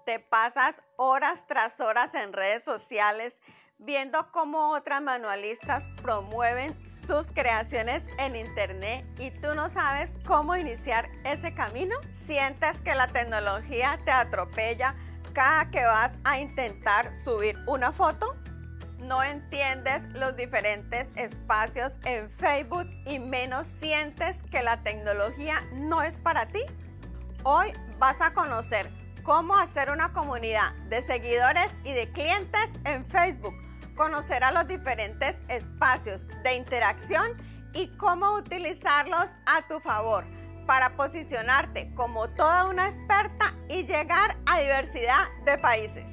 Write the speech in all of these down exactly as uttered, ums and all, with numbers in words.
te pasas horas tras horas en redes sociales viendo cómo otras manualistas promueven sus creaciones en internet y tú no sabes cómo iniciar ese camino? ¿Sientes que la tecnología te atropella cada que vas a intentar subir una foto? ¿No entiendes los diferentes espacios en Facebook y menos sientes que la tecnología no es para ti? Hoy vas a conocer cómo hacer una comunidad de seguidores y de clientes en Facebook, conocerás los diferentes espacios de interacción y cómo utilizarlos a tu favor para posicionarte como toda una experta y llegar a diversidad de países.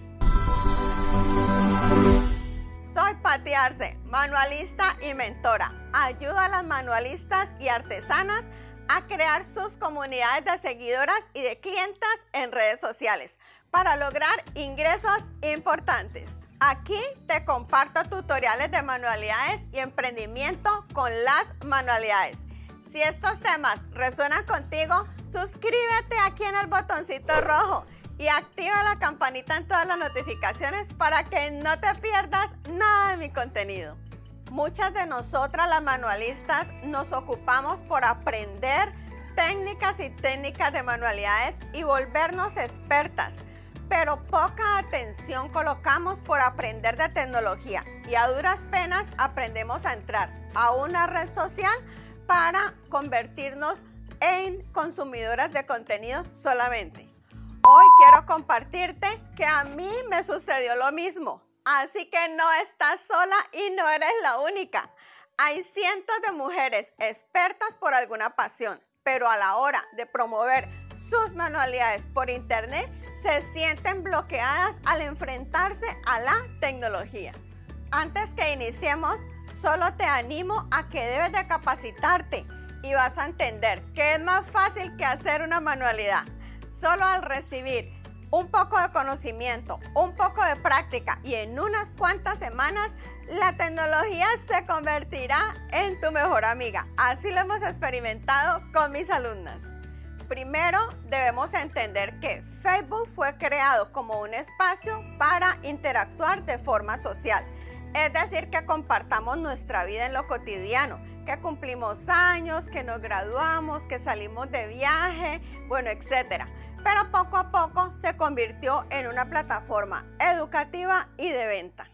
Soy Pati Arce, manualista y mentora. Ayudo a las manualistas y artesanas a crear sus comunidades de seguidoras y de clientas en redes sociales para lograr ingresos importantes. Aquí te comparto tutoriales de manualidades y emprendimiento con las manualidades. Si estos temas resuenan contigo, suscríbete aquí en el botoncito rojo y activa la campanita en todas las notificaciones para que no te pierdas nada de mi contenido. Muchas de nosotras las manualistas nos ocupamos por aprender técnicas y técnicas de manualidades y volvernos expertas, pero poca atención colocamos por aprender de tecnología y a duras penas aprendemos a entrar a una red social para convertirnos en consumidoras de contenido solamente. Hoy quiero compartirte que a mí me sucedió lo mismo, así que no estás sola y no eres la única. Hay cientos de mujeres expertas por alguna pasión, pero a la hora de promover sus manualidades por internet se sienten bloqueadas al enfrentarse a la tecnología. Antes que iniciemos, solo te animo a que debes de capacitarte y vas a entender que es más fácil que hacer una manualidad. Solo al recibir un poco de conocimiento, un poco de práctica y en unas cuantas semanas la tecnología se convertirá en tu mejor amiga. Así lo hemos experimentado con mis alumnas. Primero debemos entender que Facebook fue creado como un espacio para interactuar de forma social. Es decir, que compartamos nuestra vida en lo cotidiano, que cumplimos años, que nos graduamos, que salimos de viaje, bueno, etcétera. Pero poco a poco se convirtió en una plataforma educativa y de venta.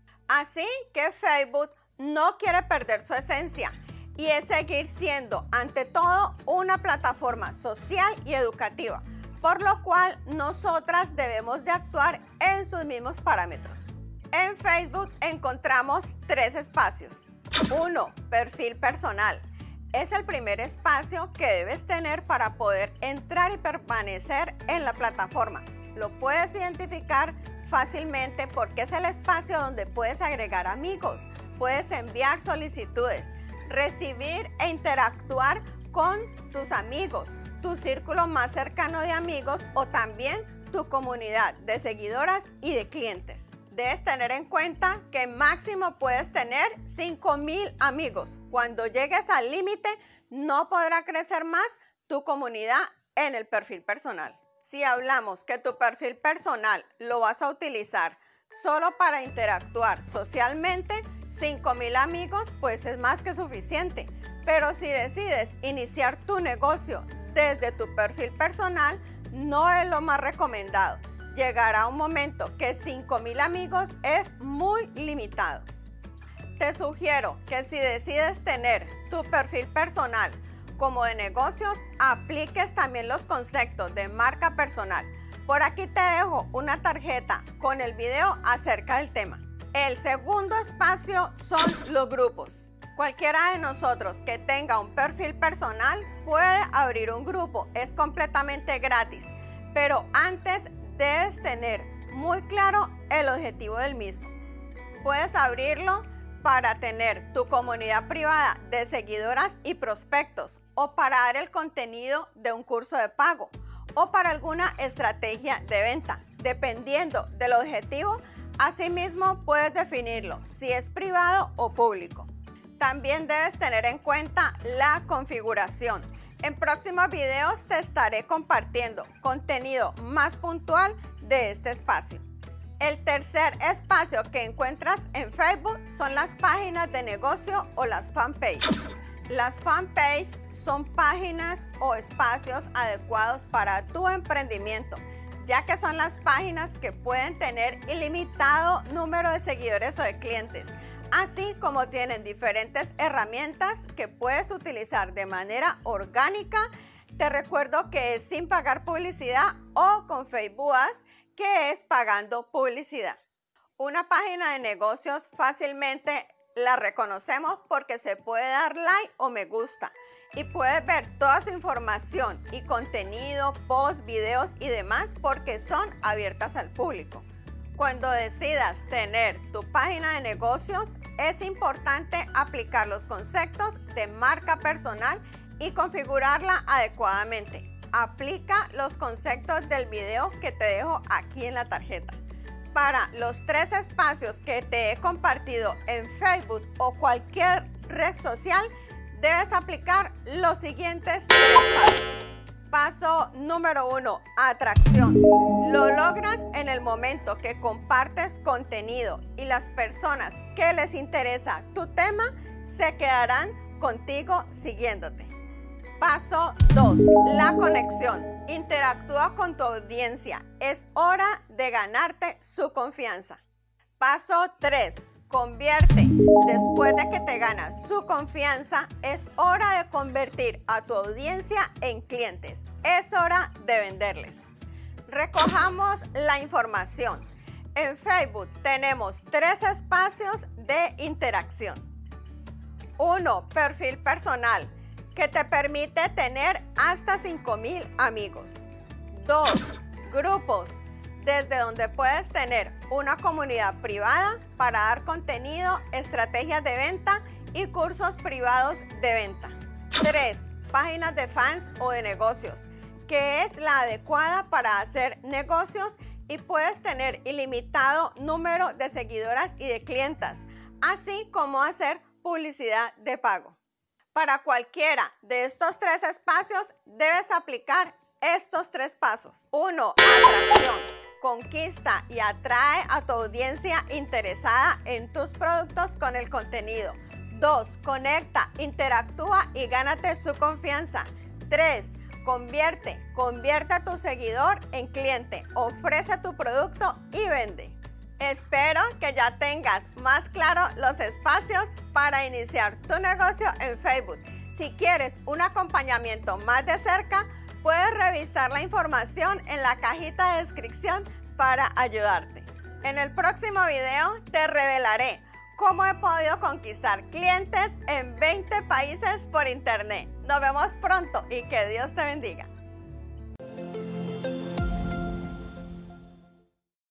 Así que Facebook no quiere perder su esencia y es seguir siendo ante todo una plataforma social y educativa, por lo cual nosotras debemos de actuar en sus mismos parámetros. En Facebook encontramos tres espacios. Uno, perfil personal. Es el primer espacio que debes tener para poder entrar y permanecer en la plataforma. Lo puedes identificar fácilmente porque es el espacio donde puedes agregar amigos, puedes enviar solicitudes, recibir e interactuar con tus amigos, tu círculo más cercano de amigos o también tu comunidad de seguidoras y de clientes. Debes tener en cuenta que máximo puedes tener cinco mil amigos. Cuando llegues al límite, no podrá crecer más tu comunidad en el perfil personal. Si hablamos que tu perfil personal lo vas a utilizar solo para interactuar socialmente, cinco mil amigos pues es más que suficiente. Pero si decides iniciar tu negocio desde tu perfil personal, no es lo más recomendado. Llegará un momento que cinco mil amigos es muy limitado. Te sugiero que si decides tener tu perfil personal como de negocios, apliques también los conceptos de marca personal. Por aquí te dejo una tarjeta con el video acerca del tema. El segundo espacio son los grupos. Cualquiera de nosotros que tenga un perfil personal puede abrir un grupo, es completamente gratis, pero antes debes tener muy claro el objetivo del mismo. Puedes abrirlo para tener tu comunidad privada de seguidoras y prospectos o para dar el contenido de un curso de pago o para alguna estrategia de venta. Dependiendo del objetivo, asimismo puedes definirlo si es privado o público. También debes tener en cuenta la configuración. En próximos videos te estaré compartiendo contenido más puntual de este espacio. El tercer espacio que encuentras en Facebook son las páginas de negocio o las fanpages. Las fanpages son páginas o espacios adecuados para tu emprendimiento, ya que son las páginas que pueden tener ilimitado número de seguidores o de clientes, así como tienen diferentes herramientas que puedes utilizar de manera orgánica. Te recuerdo que es sin pagar publicidad o con Facebook Ads, que es pagando publicidad. Una página de negocios fácilmente la reconocemos porque se puede dar like o me gusta y puedes ver toda su información y contenido, posts, videos y demás porque son abiertas al público. Cuando decidas tener tu página de negocios, es importante aplicar los conceptos de marca personal y configurarla adecuadamente. Aplica los conceptos del video que te dejo aquí en la tarjeta. Para los tres espacios que te he compartido en Facebook o cualquier red social, debes aplicar los siguientes tres pasos. Paso número uno, atracción. Lo logras en el momento que compartes contenido y las personas que les interesa tu tema se quedarán contigo siguiéndote. Paso dos, la conexión. Interactúa con tu audiencia. Es hora de ganarte su confianza. Paso tres, convierte. Después de que te ganas su confianza, es hora de convertir a tu audiencia en clientes. Es hora de venderles. Recojamos la información. En Facebook tenemos tres espacios de interacción. Uno, perfil personal, que te permite tener hasta cinco mil amigos. Dos, grupos, desde donde puedes tener una comunidad privada para dar contenido, estrategias de venta y cursos privados de venta. Tres, páginas de fans o de negocios, que es la adecuada para hacer negocios y puedes tener ilimitado número de seguidoras y de clientas, así como hacer publicidad de pago. Para cualquiera de estos tres espacios debes aplicar estos tres pasos. Uno, atracción. Conquista y atrae a tu audiencia interesada en tus productos con el contenido. Dos, conecta, interactúa y gánate su confianza. Tres, convierte, convierte a tu seguidor en cliente. Ofrece tu producto y vende. Espero que ya tengas más claro los espacios para iniciar tu negocio en Facebook. Si quieres un acompañamiento más de cerca, puedes revisar la información en la cajita de descripción para ayudarte. En el próximo video te revelaré cómo he podido conquistar clientes en veinte países por internet. Nos vemos pronto y que Dios te bendiga.